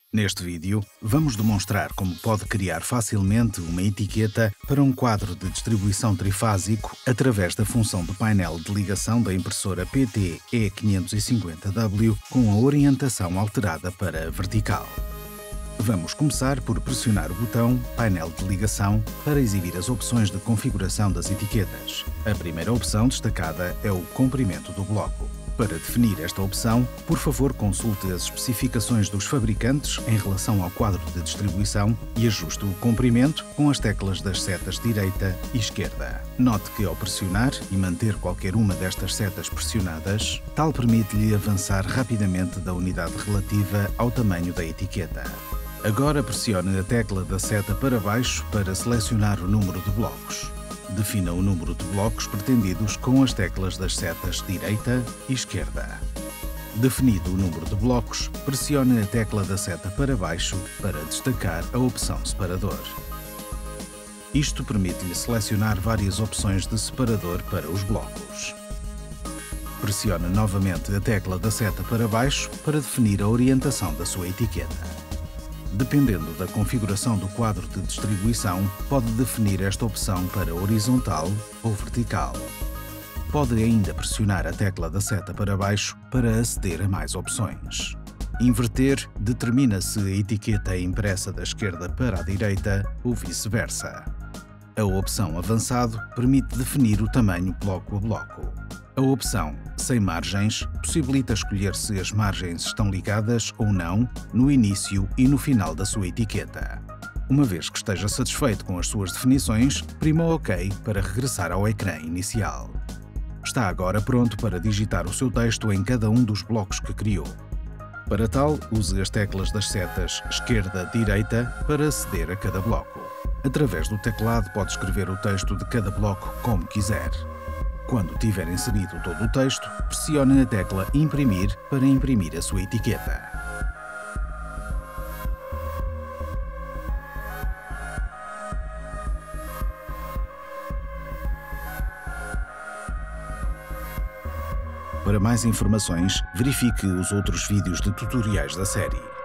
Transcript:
Neste vídeo, vamos demonstrar como pode criar facilmente uma etiqueta para um quadro de distribuição trifásico através da função de painel de ligação da impressora PT E550W com a orientação alterada para vertical. Vamos começar por pressionar o botão Painel de ligação para exibir as opções de configuração das etiquetas. A primeira opção destacada é o comprimento do bloco. Para definir esta opção, por favor consulte as especificações dos fabricantes em relação ao quadro de distribuição e ajuste o comprimento com as teclas das setas direita e esquerda. Note que ao pressionar e manter qualquer uma destas setas pressionadas, tal permite-lhe avançar rapidamente da unidade relativa ao tamanho da etiqueta. Agora pressione a tecla da seta para baixo para selecionar o número de blocos. Defina o número de blocos pretendidos com as teclas das setas direita e esquerda. Definido o número de blocos, pressione a tecla da seta para baixo para destacar a opção separador. Isto permite-lhe selecionar várias opções de separador para os blocos. Pressione novamente a tecla da seta para baixo para definir a orientação da sua etiqueta. Dependendo da configuração do quadro de distribuição, pode definir esta opção para horizontal ou vertical. Pode ainda pressionar a tecla da seta para baixo para aceder a mais opções. Inverter determina se a etiqueta é impressa da esquerda para a direita ou vice-versa. A opção Avançado permite definir o tamanho bloco a bloco. A opção Sem margens possibilita escolher se as margens estão ligadas ou não no início e no final da sua etiqueta. Uma vez que esteja satisfeito com as suas definições, prima o OK para regressar ao ecrã inicial. Está agora pronto para digitar o seu texto em cada um dos blocos que criou. Para tal, use as teclas das setas esquerda-direita para aceder a cada bloco. Através do teclado pode escrever o texto de cada bloco como quiser. Quando tiver inserido todo o texto, pressione a tecla Imprimir para imprimir a sua etiqueta. Para mais informações, verifique os outros vídeos de tutoriais da série.